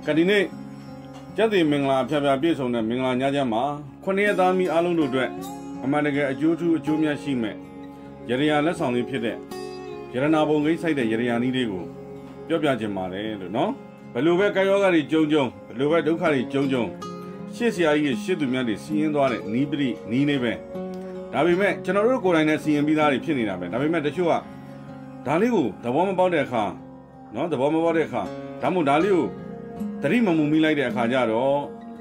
ကဒီနေ့ကျက်တီမင်္ဂလာဖျားဖျားပြည့်စုံတဲ့မင်္ဂလာညချမ်းမှာ9ရက်သားမီအားလုံးတို့အတွက်အမှန်တကယ်အကျိုးထူးအကျိုးမြတ်ရှိမဲ့ရရလက်ဆောင်လေးဖြစ်တဲ့ရတနာပုံကိစိုက်တဲ့ရရနီးလေးကိုပြောပြခြင်းပါတယ်လို့နော်ဘယ်လိုပဲကာယောဂါတွေကြုံဘယ်လိုပဲဒုက္ခတွေကြုံရှေ့ဆရာကြီးရဲ့ရှေ့သူမြတ်တွေစီးရင်သွားတဲ့နီးပရိနီးနေပဲဒါပေမဲ့ကျွန်တော်တို့ကိုယ်တိုင်နဲ့စီရင်ပြီးသားတွေဖြစ်နေတာပဲဒါပေမဲ့တချို့ကဒါလေးကိုသဘောမပေါက်တဲ့အခါနော်သဘောမပေါက်တဲ့အခါဒါမှမဟုတ်ဒါလေးကိုတတိမမူမိလိုက်တဲ့အခါကျတော့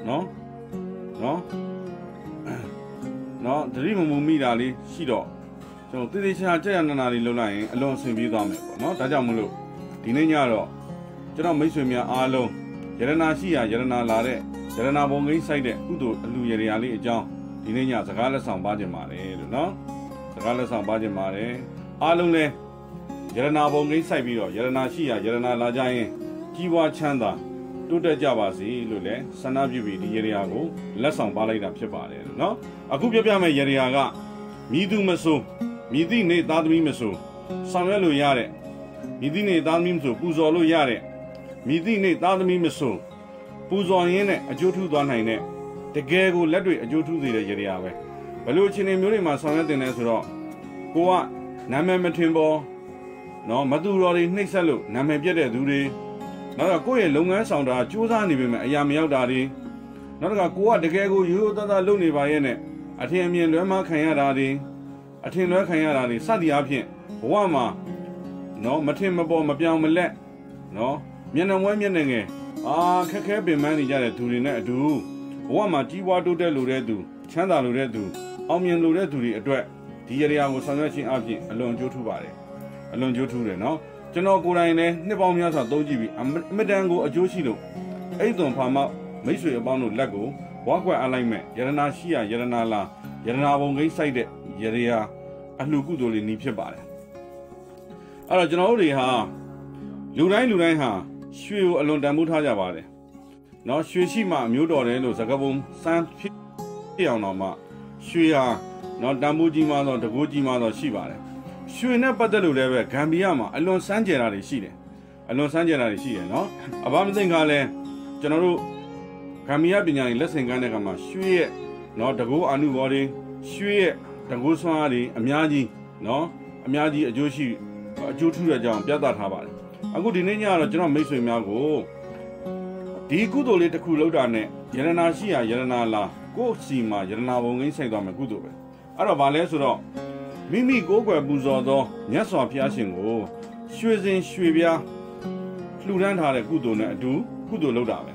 နော်တတိမမူမိတာလေးရှိတော့ကျွန်တော်တည်တည်ချာကြက်ရနာနာလေးလုပ်လိုက်ရင်အလွန်အဆင်ပြေသွားမယ်ပေါ့နော်ဒါကြောင့်မလို့ဒီနေ့ညတော့ကျွန်တော်မိတ်ဆွေများအားလုံးယရနာရှိရာယရနာလာတဲ့ယရနာဘုံကိစိုက်တဲ့ကုသိုလ်အလူရရာလေးအကြောင်းဒီနေ့ညစကားလက်ဆောင်ပါခြင်းပါတယ်လို့နော်စကားလက်ဆောင်ပါခြင်းပါတယ်အားလုံးလည်းယရနာဘုံကိစိုက်ပြီးတော့ယရနာရှိရာယရနာလာကြရင်ကြီးပွားချမ်းသာတိုးတက်ကြပါစေလို့လည်းဆန္ဒပြုပြီးဒီရရာကိုလက်ဆောင်ပါလိုက်တာဖြစ်ပါတယ်လို့နော်အခုပြပြမယ့်ရရာကမြည်သူမဆိုမြည်သည့်နေသားသမီးမဆိုဆောင်ရွက်လို့ရတဲ့မြည်သည့်နေသားသမီးမဆိုပူဇော်လို့ရတဲ့မြည်သည့်နေသားသမီးမဆိုပူဇော်ရင်းနဲ့အကျိုးထူးသွားနိုင်တဲ့တကယ်ကိုလက်တွေ့အကျိုးထူးစေတဲ့ရရာပဲဘယ်လိုအခြေအနေမျိုးတွေမှာဆောင်ရွက်တင်လဲဆိုတော့ကိုကနာမည်မထင်ပေါ်နော်မသူတော်တွေနှိမ့်ဆက်လို့နာမည်ပြတ်တဲ့သူတွေနောက်တော့ကိုယ့်ရဲ့လုပ်ငန်းဆောင်တာစူးစမ်းနေပေမဲ့အရာမရောက်တာတွေနောက်တော့ကိုကတကယ်ကိုရိုးရိုးသားသားလုပ်နေပါရဲ့နဲ့အထင်အမြင်လွဲမှားခံရတာတွေအထင်လွဲခံရတာတွေစသည်အားဖြင့်ဘဝမှာနော်မထင်မပေါ်မပြောင်းမလက်နော်မျက်နှာမွဲမျက်နှာငယ်ခက်ခဲပင်ပန်းနေကြတဲ့သူတွေနဲ့အတူဘဝမှာကြီးပွားတိုးတက်လိုတဲ့သူချမ်းသာလိုတဲ့သူအောင်မြင်လိုတဲ့သူတွေအတွက်ဒီရရာကိုဆောင်ရွက်ခြင်းအပြင်အလွန်ကျိုးထူးပါတယ်အလွန်ကျိုးထူးတယ်နော်ကျွန်တော်ကိုယ်တိုင်လည်းနှစ်ပေါင်းများစွာသုံးကြည့်ပြီးအမတန်ကိုအကျိုးရှိလို့အဲ့သွန်ဖာမောက်မိတ်ဆွေအပေါင်းတို့လက်ကိုဝါကွက်အလိုက်မဲ့ယရနာရှိရယရနာလာယရနာဘုံကိစိုက်တဲ့ရရာအလှကုသိုလ်လေးနီးဖြစ်ပါတယ်အဲ့တော့ကျွန်တော်တို့တွေဟာလူတိုင်းဟာရွှေကိုအလွန်တန်ဖိုးထားကြပါတယ်နော်ရွှေရှိမှမျိုးတော်တယ်လို့စကားပုံစမ်းဖြစ်အောင်တော့မှရွှေဟာနော်တန်ဖိုးကြီးမှတော့တကိုးကြီးမှတော့ရှိပါတယ်ရွှေနဲ့ပတ်သက်လို့လည်းပဲဂမ်ဘီယာမှာအလွန်စမ်းကြယ်တာတွေရှိတယ်နော်အဘာမသိကလည်းကျွန်တော်တို့ဂမ်ဘီယာပညာရေးလက်ဆင့်ကမ်းတဲ့အခါမှာရွှေရဲ့နော်တကိုးအာနုဘော်တွေရွှေရဲ့တကိုးဆွမ်းအားတွေအများကြီးနော်အများကြီးအကျိုးထူးတဲ့အကြောင်းပြသထားပါတယ်အခုဒီနေ့ညကတော့ကျွန်တော်မိတ်ဆွေများကိုဒီကုသိုလ်လေးတစ်ခုလုပ်တာနဲ့ယရနာရှိရာယရနာလာကိုယ်စီမှာယရနာဘုံကိစိုက်သွားမယ်ကုသိုလ်ပဲအဲ့တော့ဗာလဲဆိုတော့မိမိကိုယ်ွယ်ပူဇော်သောမြတ်စွာဘုရားရှင်ကိုရွှေစင်ရွှေပြားလှူဒန်းထားတဲ့ကုသိုလ်နဲ့အတူကုသိုလ်လုပ်တာပဲ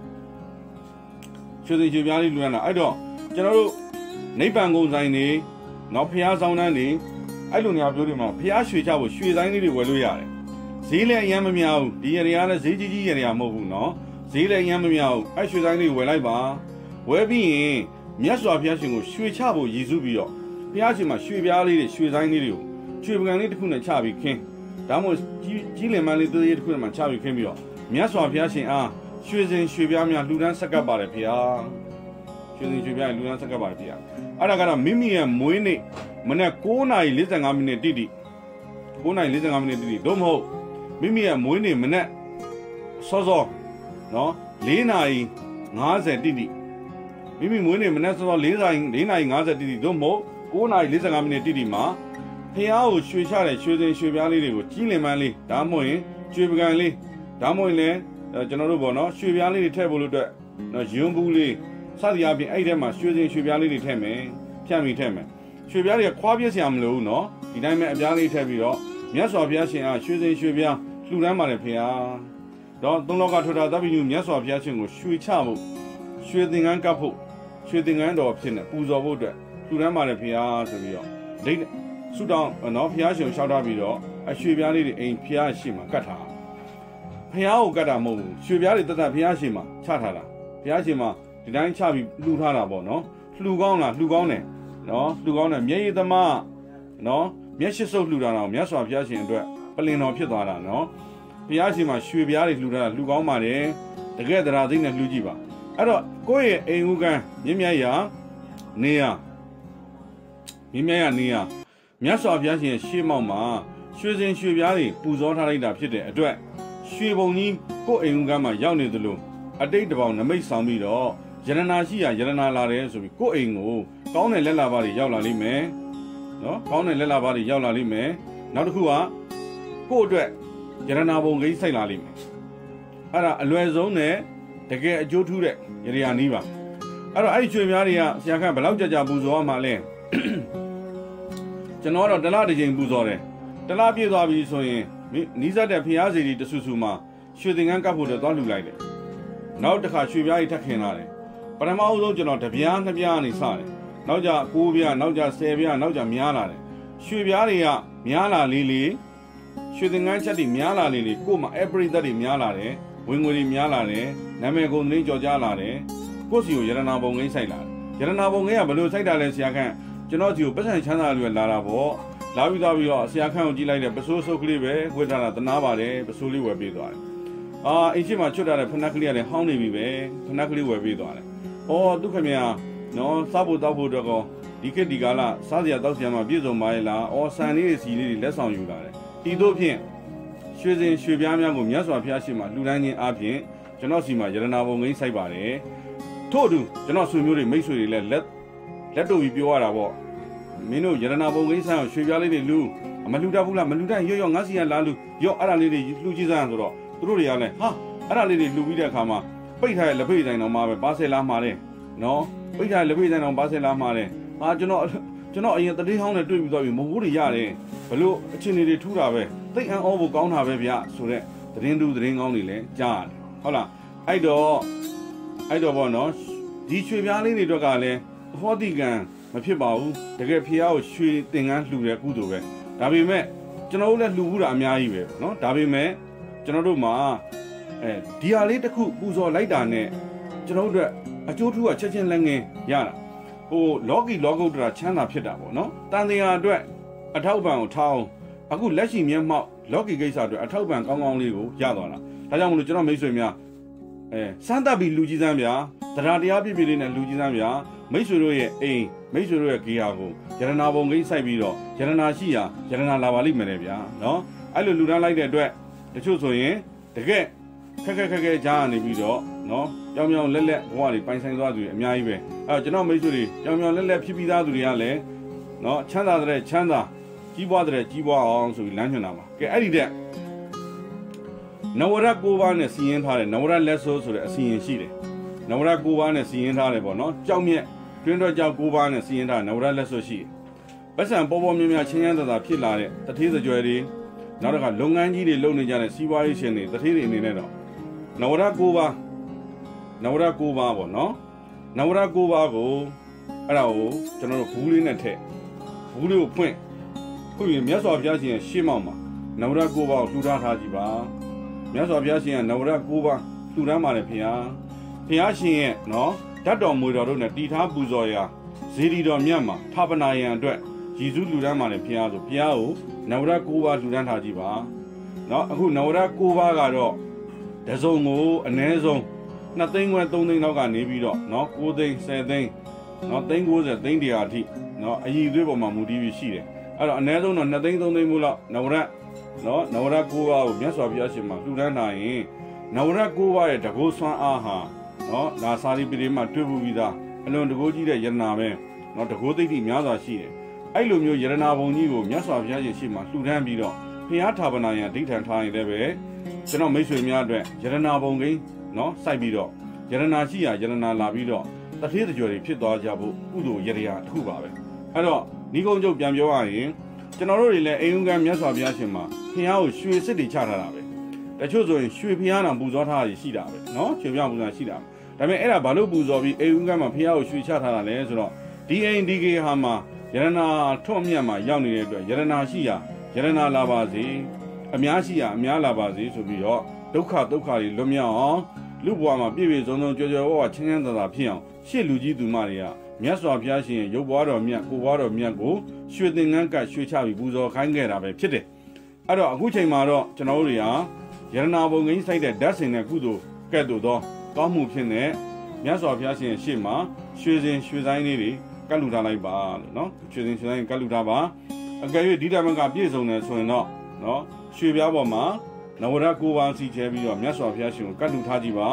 ရွှေစင်ရွှေပြားလေးလှူဒန်းတာအဲ့တော့ကျွန်တော်တို့နိဗ္ဗာန်ကုန်ဆိုင်နေနောက်ဘုရားဆောင်တန်းနေအဲ့လိုနေရာမျိုးတွေမှာဘုရားရွှေချဖို့ရွှေဆိုင်လေးတွေဝယ်လို့ရတယ်ဈေးလည်းအရင်မများဘူးဒီရရာလည်းဈေးကြီးရရာမဟုတ်ဘူးနော်ဈေးလည်းအရင်မများဘူးအဲ့ရွှေဆိုင်လေးဝယ်လိုက်ပါဝယ်ပြီးရင်မြတ်စွာဘုရားရှင်ကိုရွှေချဖို့ရည်စူးပြီးတော့ဘုရားရှင်မှာရွှေပြားလေးတွေရွှေဆိုင်လေးတွေကိုရွှေပကံလေးတစ်ခုနဲ့ချပြီးခင်းဒါမှမဟုတ်ကြီးလင်မန်းလေးသေးသေးတစ်ခုနဲ့မှချပြီးခင်းပြီးတော့မြတ်စွာဘုရားရှင်အားရွှေစင်ရွှေပြားများလှူဒန်းဆက်ကပ်ပါတယ်ဘုရားရွှေစင်ရွှေပြားလှူဒန်းဆက်ကပ်ပါတယ်ဘုရားအဲ့ဒါကတော့မိမိရဲ့မွေးနေ့မနေ့9:45မိနစ်တိတိ9:45မိနစ်တိတိသို့မဟုတ်မိမိရဲ့မွေးနေ့မနေ့စောနော်4:50တိတိမိမိမွေးနေ့မနေ့စော4:50တိတိသို့မဟုတ်9:45မိနစ်တိတိမှာဖះကိုရွှေချတဲ့ရွှေစင်ရွှေပြားလေးတွေကိုကြီးလင်မန်းလေးဒါမှမဟုတ်ရင်ရွှေပကံလေးဒါမှမဟုတ်ရင်ကျွန်တော်တို့ပေါ့နော်ရွှေပြားလေးတွေထည့်ဖို့လို့အတွက်နော်ယွန်းဘူးလေးစသည်အပြင်အဲ့ထဲမှာရွှေစင်ရွှေပြားလေးတွေထည့်မယ်ဖြန့်ပြီးထည့်မယ်ရွှေပြားတွေကခွာပြည့်စရာမလိုဘူးနော်ဒီတိုင်းပဲအပြားလေးထည့်ပြီးတော့မြတ်စွာဘုရားရှင်အားရွှေစင်ရွှေပြားလှူဒန်းပါတယ်ဖះတော့သုံးလောကထွတ်တာသဗ္ဗညုမြတ်စွာဘုရားရှင်ကိုရွှေချဖို့ရွှေသင်္ကန်းကပ်ဖို့ရွှေသင်္ကန်းတော်ဖြစ်နေပူဇော်ဖို့အတွက်လှူဒန်းပါတယ်ဖះဆိုပြီးတော့ဒိတ်ဆုတောင်းနော်ဖះရှင်ကိုလျှောက်ထားပြီးတော့အရွှေပြားလေးတွေအိမ်ဖះရှင်မှာကတ်ထားဖះကိုကတ်တာမဟုတ်ဘူးရွှေပြားတွေတသက်ဖះရှင်မှာချထားတာဖះရှင်မှာဒီတိုင်းချပြီးလှူထားတာပေါ့နော်လှူကောင်းလားလှူကောင်းတယ်နော်လှူကောင်းတယ်မျက်ရည်သမားနော်မျက်ရှိစုပ်လှူတာတော့မြတ်စွာဘုရားရှင်အတွက်ပလင်တော်ဖြစ်သွားတာနော်ဘုရားရှင်မှာရွှေပြားတွေလှူထားတာလှူကောင်းပါတယ်တကယ်တရားသိနဲ့လှူကြည့်ပါအဲ့တော့ကိုယ့်ရဲ့အိမ်ဦးကန်းမြင့်မြတ်ရာနေရမြတ်စွာဘုရားရှင်ရဲ့ရှေးမောက်မှာရွှေစင်ရွှေပြားတွေပူဇော်ထားလိုက်တာဖြစ်တဲ့အတွက်ရွှေဘုံကြီးကိုယ့်အိမ်ဦးကန်းမှာရောက်နေသလိုအတိတ်တပေါင်းနမိတ်ဆောင်ပြီးတော့ယရနာရှိရာယရနာလာတယ်ဆိုပြီးကိုယ့်အိမ်ကိုကောင်းတဲ့လက်လာပါတွေရောက်လာလိမ့်မယ်နော်ကောင်းတဲ့လက်လာပါတွေရောက်လာလိမ့်မယ်နောက်တစ်ခုကကိုယ့်အတွက်ယရနာဘုံကိန်းစိုက်လာလိမ့်မယ်အဲ့ဒါအလွယ်ဆုံးနဲ့တကယ်အကျိုးထူးတဲ့ယရယာနီးပါအဲ့တော့အဲ့ဒီရွှေများတွေကဆရာခန့်ဘယ်လောက်ကြာပူဇော်ရမှာလဲကျွန်တော်တော့တလားတစ်ချိန်ပူဇော်တယ်တလားပြည့်သွားပြီဆိုရင်နီးစပ်တဲ့ဖျားစီတွေတဆူဆူမှာရွှေသင်္ကန်းကပ်ဖို့တော့သွားလှူလိုက်တယ်နောက်တစ်ခါရွှေပြားကြီးထပ်ခင်းလာတယ်ပထမအဆုံးကျွန်တော်တပြားနှစ်ပြားနေစတယ်နောက်ကြ9ပြားနောက်ကြ10ပြားနောက်ကြများလာတယ်ရွှေပြားတွေကများလာလေးရွှေသင်္ကန်းချက်တွေများလာလေးကို့မှာအပရိသတ်တွေများလာတယ်ဝင်ငွေတွေများလာတယ်နာမည်ကုန်သတင်းကြော်ကြားလာတယ်ကိုယ့်စီကိုယရနာဘုံကိန်းစိုက်လာတယ်ယရနာဘုံကိန်းကဘယ်လိုစိုက်တာလဲဆရာခန့်ကျွန်တော်စီကိုပတ်စံချမ်းသာတွေလာတာပေါ့လာပြီးတော့ဆရာခန့်ကိုကြည့်လိုက်တယ်ပစိုးစုပ်ကလေးပဲဝိထားတာတနာပါတယ်ပစိုးလေးဝယ်ပေးသွားတယ်အိမ်ရှိမှာချွတ်ထားတဲ့ဖနက်ကလေးကလည်းဟောင်းနေပြီပဲဖနက်ကလေးဝယ်ပေးသွားတယ်ဒုက္ခမြာနော်စားဖို့တောက်ဖို့တော့ကောဒီခေတ်ဒီကာလစားစရာတောက်စရာမှာပြည့်စုံပါရဲ့လားဆန်လေးတွေစီလေးတွေလက်ဆောင်ယူလာတယ်ဒီတို့ဖြင့်ရွှေစင်ရွှေပြားများကိုမြတ်စွာဘုရားရှိခိုးလှူဒန်းခြင်းအပြင်ကျွန်တော်စီမှာယရနာဘုံကိန်းစိုက်ပါတယ်ထို့အတူကျွန်တော်ဆွေမျိုးတွေမိတ်ဆွေတွေလည်းလက်တို့ပြီးပြောရတာပေါ့မင်းတို့ယရနာဘုံကိန်းဆိုင်အောင်ရွှေပြားလေးတွေလူမလူတတ်ဘူးလားမလူတတ်ရော့ငါစီကလာလူရော့အဲ့ဒါလေးတွေလှူကြည့်စမ်းဆိုတော့သူတို့တွေကလည်းဟာအဲ့ဒါလေးတွေလှူပြီးတဲ့အခါမှာပိတ်ထားတဲ့လက်ဖိတ်တိုင်းတော်မှာပဲပါဆယ်လာမှာတယ်နော်ပိတ်ထားတဲ့လက်ဖိတ်တိုင်းတော်ပါဆယ်လာမှာတယ်ကျွန်တော်အရင်တတိဟောင်းနဲ့တွေ့ပြီးတော့မဟုတ်ဘူးတွေရတယ်ဘလို့အချင်းတွေထူးတာပဲသိအံ့ဩဖို့ကောင်းတာပဲဗျဆိုတဲ့သတင်းတူသတင်းကောင်းတွေလည်းကြားရတယ်ဟုတ်လားအဲ့တော့ပေါ့နော်ဒီရွှေပြားလေးတွေအတွက်ကလည်းဟောတိကံမဖြစ်ပါဘူးတကယ်ဖျားကိုရွှေသင်္ကန်းလှူတဲ့ကုသိုလ်ပဲဒါပေမဲ့ကျွန်တော်တို့လည်းလှူဘူးတာအများကြီးပဲနော်ဒါပေမဲ့ကျွန်တော်တို့မှာဒီဟာလေးတစ်ခုပူဇော်လိုက်တာနဲ့ကျွန်တော်တို့အကျိုးထူးကချက်ချင်းလက်ငင်းရတာလောကီလောကုတ္တရာချမ်းသာဖြစ်တာပေါ့နော်တန်တရားအတွက်အထောက်ပံ့ကိုထားအောင်အခုလက်ရှိမျက်မှောက်လောကီကိစ္စအတွက်အထောက်ပံ့ကောင်းကောင်းလေးကိုရသွားတာဒါကြောင့်မလို့ကျွန်တော်မိတ်ဆွေများစမ်းသပ်ပြီးလူကြီးစမ်းဗျာတရားပြည့်ပြည့်လေးနဲ့လူကြီးစမ်းဗျာမိတ်ဆွေတို့ရဲ့အိမ်မိတ်ဆွေတို့ရဲ့ဂေဟာကိုယရနာဘုံကိန်းစိုက်ပြီးတော့ယရနာရှိရာယရနာလာပါလိမ့်မယ်လေဗျာနော်အဲ့လိုလူတန်းလိုက်တဲ့အတွက်တချို့ဆိုရင်တကယ်ခက်ကြားနေပြီးတော့နော်ကြောင်ကြောင်လက်လက်ဘဝတွေပိုင်ဆိုင်သွားသူတွေအများကြီးပဲအဲ့တော့ကျွန်တော်မိတ်ဆွေတွေကြောင်ကြောင်လက်လက်ဖြစ်ပြီးသားသူတွေကလည်းနော်ချမ်းသာတဲ့ချမ်းသာကြီးပွားတဲ့ကြီးပွားအောင်ဆိုပြီးလမ်းညွှန်တာပါကဲအဲ့ဒီတဲ့နဝရ9ပါးနဲ့စီရင်ထားတယ်နဝရလက်ဆိုးဆိုတဲ့အစီရင်ရှိတယ်နဝရ9ပါးနဲ့စီရင်ထားတယ်ပေါ့နော်ကြောက်မြက်တွင်းတော့ကြောက်9ပါးနဲ့စီရင်ထားနဝရလက်ဆိုးရှိတယ်ပတ်စံပေါ်ပေါ်မြင်မြင်ချင်းချမ်းသာဖြစ်လာတဲ့တထေးစကြွယ်တွေနောက်တစ်ခါလုပ်ငန်းကြီးတွေလုပ်နေကြတဲ့စီးပွားရေးရှင်တွေတထေးတွေအနေနဲ့တော့နဝရ9ပါးပေါ့နော်နဝရ9ပါးကိုအဲ့ဒါကိုကျွန်တော်တို့ဘူးလေးနဲ့ထည့်ဘူးလေးကိုဖွင့်ခုရင်မြတ်စွာဘုရားရှင်ရဲ့ရှေ့မှောက်မှာနဝရ9ပါးကိုလှူဒါန်းထားကြည့်ပါမြတ်စွာဘုရားရှင်ရဲ့နဝရ9ပါးလှူဒါန်းပါတယ်ဖေဟာဘုရားရှင်ရဲ့နော်ဓာတ်တော်မွေတော်တို့နဲ့တည်ထားပူဇော်ရာဇေဒီတော်မြတ်မှာဌာပနာယံအတွက်ယေရှုလှူဒါန်းပါတယ်ဖေဟာဆိုဘုရားကိုနဝရ9ပါးလှူဒါန်းထားကြည့်ပါနော်အခုနဝရ9ပါးကတော့တစုံကိုအနည်းဆုံး2သိန်းခွဲ3သိန်းလောက်ကနေပြီးတော့နော်9သိန်း10သိန်းနော်သိန်း90သိန်း100အထိနော်အည်သွေးပေါ်မှာမူတည်ပြီးရှိတယ်အဲ့တော့အနည်းဆုံးတော့2သိန်း3သိန်းမို့လောက်နဝရနော်နဝရ9ပါးကိုမြတ်စွာဘုရားရှင်မှာလှူဒန်းနိုင်ရင်နဝရ9ပါးရဲ့တကောဆွမ်းအားဟာနော်ဒါစာရီပိရိမှာတွေ့ဖို့ပြီးသားအလွန်တကောကြီးတဲ့ယရနာပဲနော်တကောသိတိများစွာရှိတယ်အဲ့လိုမျိုးယရနာဘုံကြီးကိုမြတ်စွာဘုရားရှင်ရှိမှာလှူဒန်းပြီးတော့ဘုရားဌာပနာယံဒိဋ္ဌံထားရင်လည်းပဲကျွန်တော်မိတ်ဆွေများအတွက်ယရနာဘုံကိန်းနော်စိုက်ပြီးတော့ယရနာရှိရာယရနာလာပြီးတော့တထေးတကြွတွေဖြစ်သွားကြဖို့ကုသိုလ်ယရယာတစ်ခုပါပဲအဲ့တော့ဤကုန်းချုပ်ပြန်ပြောရရင်ကျွန်တော်တို့တွေလည်းအိမ်ဦးကမြတ်စွာဘုရားရှင်မှာဖျားကိုရွှေစစ်တွေချထားတာပဲတချို့ဆိုရင်ရွှေဖျားတော်ပူဇော်ထားတာရှိတာပဲနော်ရွှေဖျားပူဇော်ရှိတာဒါပေမဲ့အဲ့ဒါဘာလို့ပူဇော်ပြီးအိမ်ဦးကမှာဖျားကိုရွှေချထားတာလဲဆိုတော့ဒီအိမ်ဒီကေဟာမှာယရနာထွတ်မြတ်မှာရောက်နေတဲ့အတွက်ယရနာရှိရာယရနာလာပါစေအများရှိရာအများလာပါစေဆိုပြီးတော့ဒုက္ခတွေလွတ်မြောက်အောင်လူဘဝမှာပြည့်ပြည့်စုံစုံကြော်ကြော်ဝဝချမ်းချမ်းသာသာဖြစ်အောင်ရှေ့လူကြီးသူမတွေကမြတ်စွာဘုရားရှင်ရဲ့ရုပ်ဘွားတော်မြတ်ကိုယ်ဘွားတော်မြတ်ကိုရွှေသင်္ကန်းကရွှေချပြီးပူဇော်ခိုင်းခဲ့တာပဲဖြစ်တယ်အဲ့တော့အခုချိန်မှာတော့ကျွန်တော်တို့တွေဟာယရနာဘုံကိန်းစိုက်တဲ့ဓာတ်စင်တဲ့ကုသိုလ်ကဲ့သို့သောကောင်းမှုဖြစ်နေမြတ်စွာဘုရားရှင်ရဲ့ရှေ့မှာရွှေဆိုင်လေးတွေကတ်လူထားလိုက်ပါလို့နော်ရွှေဆိုင်ကတ်လူထားပါအကယ်၍ဒီဓမ္မကပြည့်စုံတယ်ဆိုရင်တော့နော်ရွှေပြားပေါ်မှာနဝရ9ပါးစီချဲပြီးတော့မြတ်စွာဘုရားရှင်ကိုကတ်လူထားကြည့်ပါ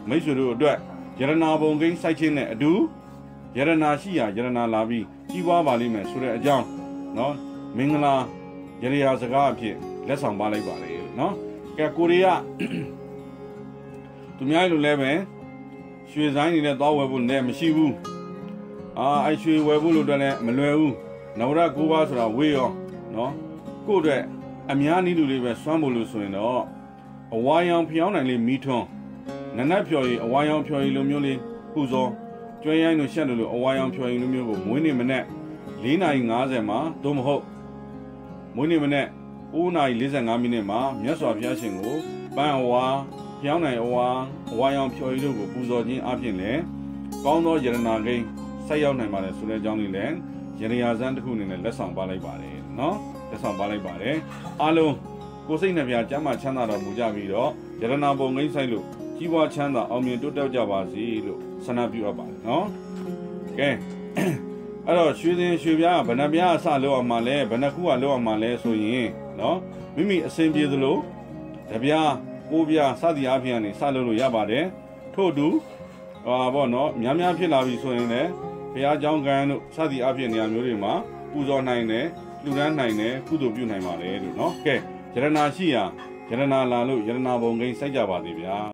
မိတ်ဆွေတို့အတွက်ယရနာဘုံကိန်းစိုက်ခြင်းနဲ့အတူယရနာရှိရာယရနာလာပြီးကြီးပွားပါလိမ့်မယ်ဆိုတဲ့အကြောင်းနော်မင်္ဂလာရရစကားအဖြစ်လက်ဆောင်ပါလိုက်ပါလေနော်ကဲကိုရီးယားသူများလိုလဲပဲရွှေဆိုင်နေနဲ့သွားဝယ်ဖို့နဲ့မရှိဘူးအဲ့ရွှေဝယ်ဖို့လို့အတွက်လည်းမလွယ်ဘူးနဝရ9ပါးဆိုတာဝေးရောနော်ကို့အတွက်အများနည်းလူလေးပဲစွမ်းဖို့လို့ဆိုရင်တော့အဝါရောင်ဖျောင်းနိုင်လေးမီးထွန်းနနက်ဖြော်ရည်အဝါရောင်ဖြော်ရည်လိုမျိုးလေးပူဇော်ကျွဲရိုင်းလိုရှက်လို့အဝါရောင်ဖြော်ရည်လိုမျိုးကိုမွေးနေ့မနေ့4:50မှာသို့မဟုတ်မွေးနေ့မနေ့9:45မိနစ်မှာမြတ်စွာဘုရားရှင်ကိုပန်းအဝါဖျောင်းနိုင်အဝါရောင်ဖြော်ရည်တို့ကိုပူဇော်ခြင်းအပြင်လည်းကောင်းသောယရနာကိန်းဆက်ရောက်နိုင်ပါတယ်ဆိုတဲ့အကြောင်းလေးလည်းယရယာဇန်တစ်ခုအနေနဲ့လက်ဆောင်ပါလိုက်ပါတယ်နော်လက်ဆောင်ပါလိုက်ပါတယ်အားလုံးကိုယ်စိတ်နှပြကျမ်းမာချမ်းသာတော်မူကြပြီးတော့ယရနာဘုံကိန်းဆိုင်လို့ကြီးပွားချမ်းသာအောင်မြင်တိုးတက်ကြပါစေလို့ဆန္ဒပြုအပ်ပါတယ်နော်ကဲအဲ့တော့ရွှေစင်ရွှေပြားဗနပြားအစလောက်အောင်မှလဲဗနခုကလောက်အောင်မှလဲဆိုရင်နော်မိမိအစဉ်ပြေသလိုတပြားကိုပြားစသည်အပြင်ကနေစလုပ်လို့ရပါတယ်ထို့အတူပေါ့နော်များများဖြစ်လာပြီဆိုရင်လည်းဘုရားကျောင်းကံတို့စသည်အပြင်နေရာမျိုးတွေမှာပူဇော်နိုင်တယ်လှူဒန်းနိုင်တယ်ကုသိုလ်ပြုနိုင်ပါလေလို့နော်ကဲယရနာရှိရာယရနာလာလို့ယရနာဘုံကိန်းစိုက်ကြပါစေဗျာ